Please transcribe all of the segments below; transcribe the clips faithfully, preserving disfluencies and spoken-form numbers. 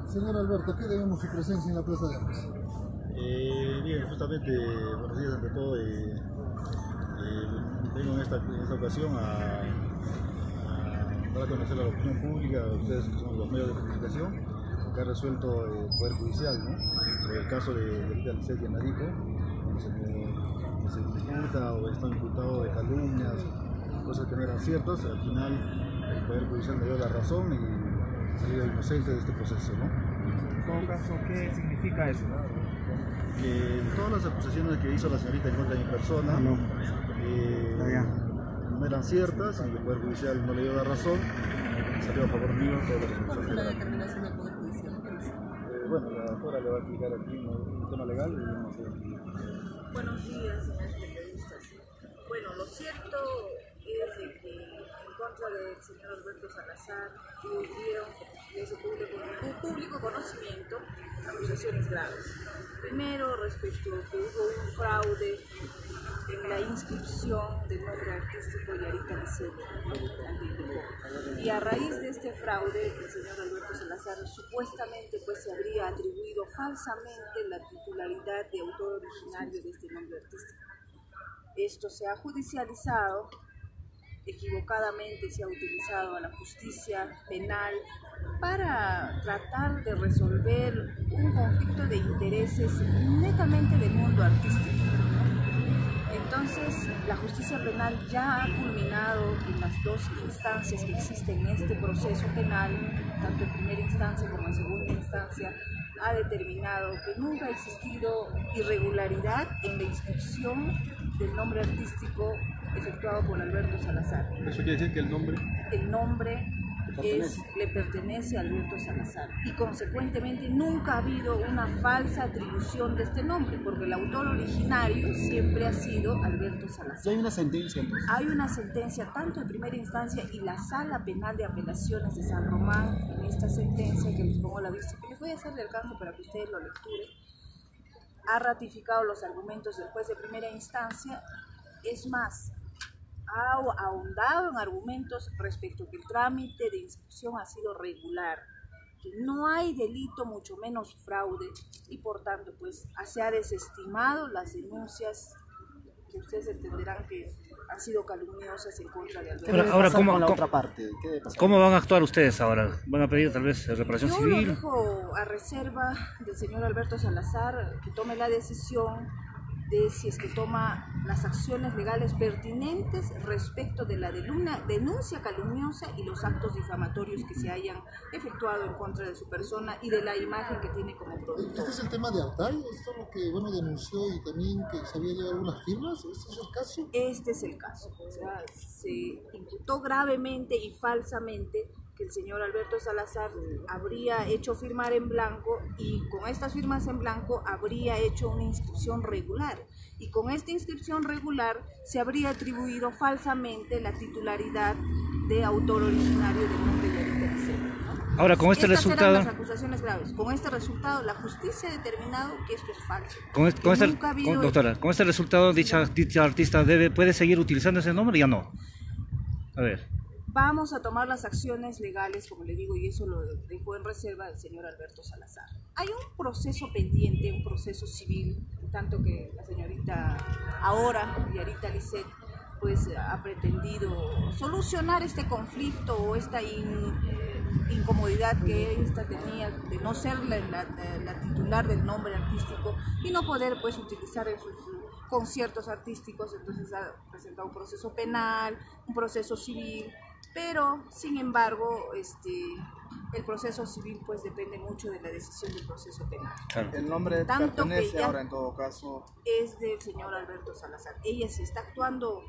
Señor Alberto, ¿qué debemos su presencia en la Plaza de Armas? Eh, bien, justamente, buenos días ante todo. Eh, eh, vengo en esta, en esta ocasión a, a dar a conocer a la opinión pública, a ustedes que son los medios de comunicación, lo que ha resuelto el Poder Judicial, ¿no? Sobre el caso de Delita Lisset Yanarico, donde se, me, se imputa o está imputado de calumnias, cosas que no eran ciertas. Al final, el Poder Judicial me dio la razón y salí inocente de este proceso, ¿no? En todo caso, ¿qué significa eso? Que todas las acusaciones que hizo la señorita en contra de mi persona no, eh, no eran ciertas y el Poder Judicial no le dio la razón y salió a favor mío toda la resolución. ¿Cuál fue la determinación del Poder Judicial? Eh, bueno, la doctora le va a explicar aquí un tema legal y no sé. Buenos días, señores periodistas. Bueno, lo cierto es de que en contra del señor Alberto Salazar hubieron de ese público, público conocimiento acusaciones graves. Primero, respecto a que hubo un fraude en la inscripción del nombre artístico Yarita Lisset, y a raíz de este fraude el señor Alberto Salazar supuestamente pues se habría atribuido falsamente la titularidad de autor originario de este nombre artístico. Esto se ha judicializado, equivocadamente se ha utilizado a la justicia penal para tratar de resolver un conflicto de intereses netamente del mundo artístico. Entonces, la justicia penal ya ha culminado en las dos instancias que existen en este proceso penal, tanto en primera instancia como en segunda instancia, ha determinado que nunca ha existido irregularidad en la inscripción del nombre artístico efectuado por Alberto Salazar. ¿Eso quiere decir que el nombre? El nombre es, le pertenece a Alberto Salazar y consecuentemente nunca ha habido una falsa atribución de este nombre porque el autor originario siempre ha sido Alberto Salazar. ¿Hay una sentencia entonces? Hay una sentencia tanto en primera instancia y la Sala Penal de Apelaciones de San Román en esta sentencia que les pongo la vista, que les voy a hacer el alcance para que ustedes lo lecturen, ha ratificado los argumentos del juez de primera instancia. Es más, ha ahondado en argumentos respecto a que el trámite de inscripción ha sido regular, que no hay delito, mucho menos fraude, y por tanto pues se ha desestimado las denuncias que ustedes entenderán que han sido calumniosas en contra de Alberto. Ahora, ahora ¿cómo, con la cómo, otra parte? ¿Qué ¿cómo van a actuar ustedes ahora? ¿Van a pedir tal vez reparación Yo civil? lo dejo a reserva del señor Alberto Salazar que tome la decisión de si es que toma las acciones legales pertinentes respecto de la denuncia calumniosa y los actos difamatorios que se hayan efectuado en contra de su persona y de la imagen que tiene como producto. ¿Este es el tema de Altay? ¿Esto es lo que bueno, denunció y también que se había llevado algunas firmas? ¿Este es el caso? Este es el caso. O sea, se imputó gravemente y falsamente que el señor Alberto Salazar habría hecho firmar en blanco y con estas firmas en blanco habría hecho una inscripción regular y con esta inscripción regular se habría atribuido falsamente la titularidad de autor originario del nombre de Yarita Lisset, ¿no? Ahora con este Estas resultado, eran las acusaciones graves. Con este resultado la justicia ha determinado que esto es falso. con este, con este, Nunca ha habido- con- doctora, con este resultado dicha, dicha artista debe puede seguir utilizando ese nombre, ya no. A ver. Vamos a tomar las acciones legales, como le digo, y eso lo dejó en reserva el señor Alberto Salazar. Hay un proceso pendiente, un proceso civil, tanto que la señorita ahora, Yarita Lisset, pues ha pretendido solucionar este conflicto o esta in, eh, incomodidad que esta tenía de no ser la, la, la titular del nombre artístico y no poder pues utilizar en sus conciertos artísticos. Entonces ha presentado un proceso penal, un proceso civil, pero sin embargo este el proceso civil pues depende mucho de la decisión del proceso penal. Claro. El nombre Tanto pertenece que ya- ahora en todo caso. Es del señor Alberto Salazar. Ella si está actuando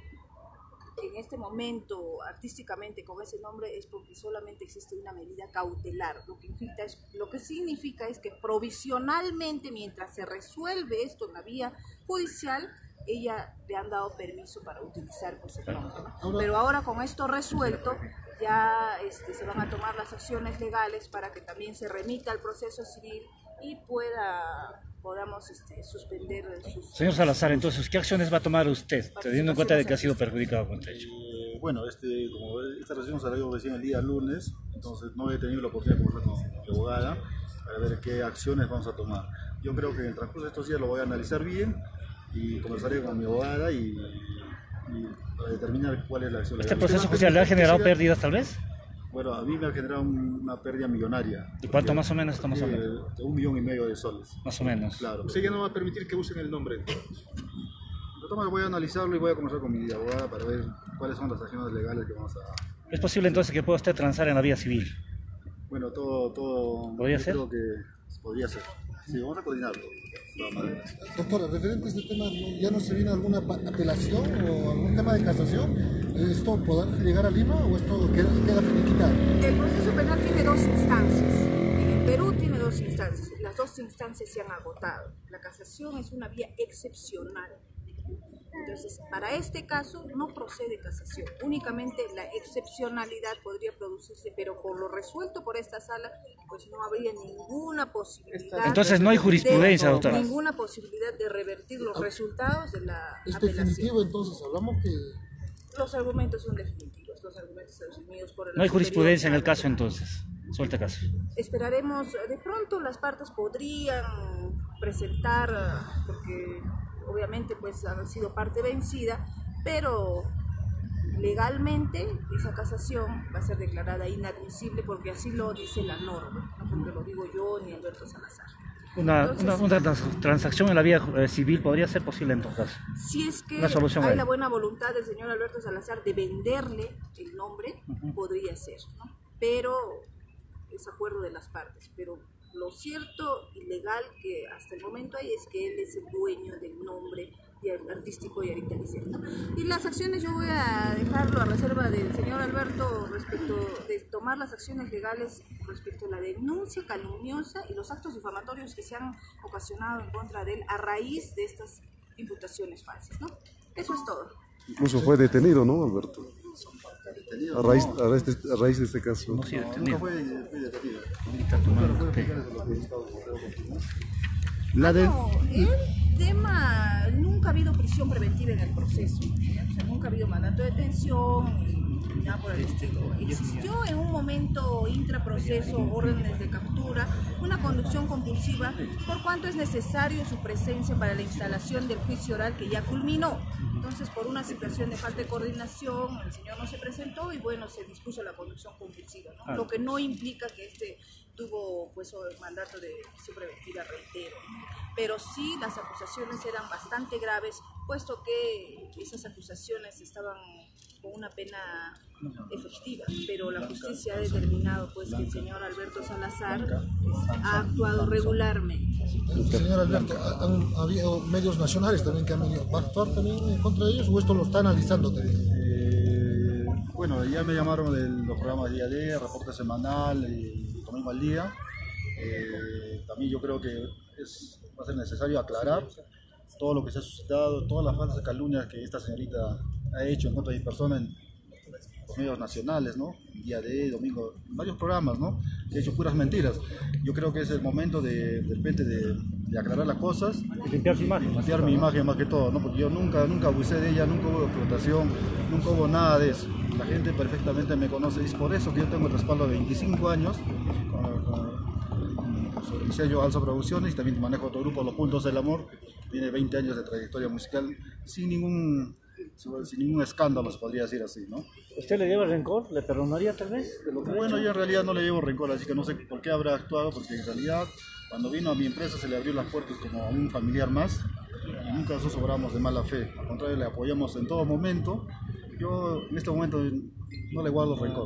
en este momento artísticamente con ese nombre es porque solamente existe una medida cautelar, lo que significa es, lo que significa es que provisionalmente mientras se resuelve esto en la vía judicial, ella le han dado permiso para utilizar pues, el nombre, ¿no? Pero ahora con esto resuelto ya este, se van a tomar las acciones legales para que también se remita al proceso civil y pueda podamos este, suspender sus... Señor Salazar, entonces, ¿qué acciones va a tomar usted, teniendo en cuenta de que ha sido perjudicado con este hecho? Eh, bueno, este, como esta resolución salió recién el día lunes, entonces no he tenido la oportunidad de conversar con mi abogada. para ver qué acciones vamos a tomar. Yo creo que en el transcurso de estos días lo voy a analizar bien y conversaré con mi abogada y, y para determinar cuál es la acción legal. ¿Este proceso judicial le ha generado pérdidas tal vez? Bueno, a mí me ha generado un- una pérdida millonaria. ¿Y cuánto más o menos estamos Eh, hablando? de un millón y medio de soles. Más o menos. Claro. Usted ya no va a permitir que usen el nombre. De todas maneras voy a analizarlo y voy a conversar con mi abogada para ver cuáles son las acciones legales que vamos a... ¿Es posible entonces que pueda usted transar en la vía civil? Bueno, todo... todo ¿Podría yo ser? Creo que podría ser. Sí, vamos a coordinarlo. de todas maneras. Doctora, referente a este tema, ¿no- ¿ya no se viene alguna pa- apelación o algún tema de casación? ¿Esto podrá llegar a Lima o esto queda, queda finiquitado? El proceso penal tiene dos instancias. En el Perú tiene dos instancias. Las dos instancias se han agotado. La casación es una vía excepcional. Entonces, para este caso no procede casación. Únicamente la excepcionalidad podría producirse, pero por lo resuelto por esta sala, pues no habría ninguna posibilidad. Entonces no hay jurisprudencia, de, doctora. Ninguna posibilidad de revertir los resultados de la ¿Es apelación. definitivo entonces? Hablamos que... Los argumentos son definitivos. Los argumentos son definidos por el No hay jurisprudencia en el superior. caso entonces. Suelta caso. Esperaremos, de pronto las partes podrían presentar, ah, porque obviamente pues han sido parte vencida, pero legalmente esa casación va a ser declarada inadmisible porque así lo dice la norma, no porque lo digo yo ni Alberto Salazar. Una, Entonces, una, una trans- transacción en la vía eh, civil podría ser posible en todo caso. Si es que Una solución hay ahí. la buena voluntad del señor Alberto Salazar de venderle el nombre, podría ser, ¿no? Pero es acuerdo de las partes. Pero lo cierto y legal que hasta el momento hay es que él es el dueño del nombre y el artístico Yarita Lisset, ¿no? Y las acciones yo voy a dejarlo a reserva del señor Alberto respecto de tomar las acciones legales respecto a la denuncia calumniosa y los actos difamatorios que se han ocasionado en contra de él a raíz de estas imputaciones falsas, ¿no? Eso es todo. Incluso fue detenido, ¿no, Alberto? A raíz, a raíz, de, a raíz de este caso. No, sí, Nunca detenido. fue, fue detenido. Indica tu mano. Pero fue eficaz en los resultados del correo continuo. La de... No, el tema, nunca ha habido prisión preventiva en el proceso, ¿ya? O sea, nunca ha habido mandato de detención, ni nada por el estilo. Existió en un momento intraproceso, órdenes de captura, una conducción compulsiva, por cuanto es necesario su presencia para la instalación del juicio oral que ya culminó. Entonces, por una situación de falta de coordinación, el señor no se presentó y bueno, se dispuso la conducción compulsiva, ¿no? Lo que no implica que este tuvo pues el mandato de prisión preventiva, reitero, ¿no? Pero sí las acusaciones eran bastante graves, puesto que esas acusaciones estaban con una pena efectiva, pero la justicia ha determinado pues que el señor Alberto Salazar ha actuado regularmente. Señor Alberto, ¿ha- ¿han habido medios nacionales también que han venido? ¿Va a actuar también en contra de ellos o esto lo está analizando también? Eh, bueno, ya me llamaron de los programas Día D, Reporte Semanal y Domingo al Día. Eh, también yo creo que es, va a ser necesario aclarar todo lo que se ha suscitado, todas las falsas calumnias que esta señorita ha hecho en contra de mi persona en los medios nacionales, ¿no? Día D, Domingo, en varios programas, ¿no? Que ha hecho puras mentiras. Yo creo que es el momento de, de repente de, de aclarar las cosas, Limpiar su imagen. limpiar mi imagen más que todo, ¿no? Porque yo nunca, nunca abusé de ella, nunca hubo explotación, nunca hubo nada de eso. La gente perfectamente me conoce y es por eso que yo tengo el respaldo de veinticinco años con, con, sobre el sello Alza Producciones y también manejo otro grupo, Los Puntos del Amor, tiene veinte años de trayectoria musical sin ningún, sin ningún escándalo, se podría decir así, ¿no? ¿Usted le lleva rencor? ¿Le perdonaría tal vez? De lo que le ha Bueno, hecho? yo en realidad no le llevo rencor, así que no sé por qué habrá actuado, porque en realidad cuando vino a mi empresa se le abrió las puertas como a un familiar más y nunca nosotros obramos de mala fe, al contrario le apoyamos en todo momento. Yo en este momento no le guardo rencor.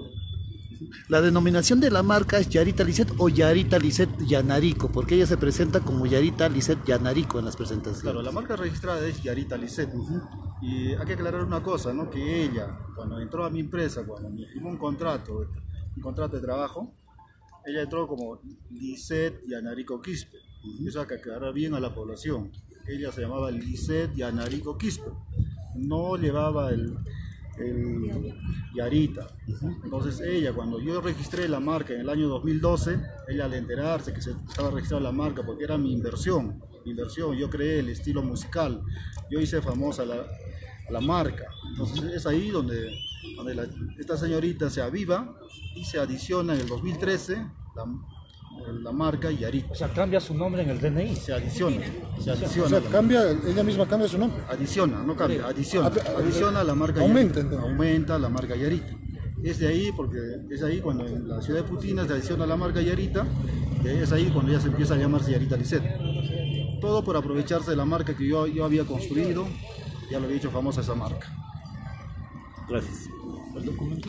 La denominación de la marca es Yarita Lisset o Yarita Lisset Yanarico, porque ella se presenta como Yarita Lisset Yanarico en las presentaciones. Claro, la marca registrada es Yarita Lisset. Y hay que aclarar una cosa, ¿no? Que ella, cuando entró a mi empresa, cuando me firmó un contrato, un contrato de trabajo, ella entró como Lisset Yanarico Quispe. Eso hay que aclarar bien a la población. Ella se llamaba Lisset Yanarico Quispe. No llevaba el, el Yarita. Entonces ella, cuando yo registré la marca en el año dos mil doce, ella al enterarse que se estaba registrada la marca, porque era mi inversión, mi inversión, yo creé el estilo musical, yo hice famosa la, la marca. Entonces es ahí donde, donde la, esta señorita se aviva y se adiciona en el dos mil trece la, la marca Yarita. O sea, cambia su nombre en el D N I. Se adiciona, se O adiciona. sea, la- cambia, ella misma cambia su nombre. Adiciona, no cambia, adiciona. Ah, Adiciona la marca aumenta, Yarita. entonces. Aumenta la marca Yarita. Es de ahí, porque es ahí cuando en la ciudad de Putina se adiciona la marca Yarita, y es ahí cuando ya se empieza a llamarse Yarita Lisset. Todo por aprovecharse de la marca que yo, yo había construido, ya lo había hecho famosa esa marca. Gracias.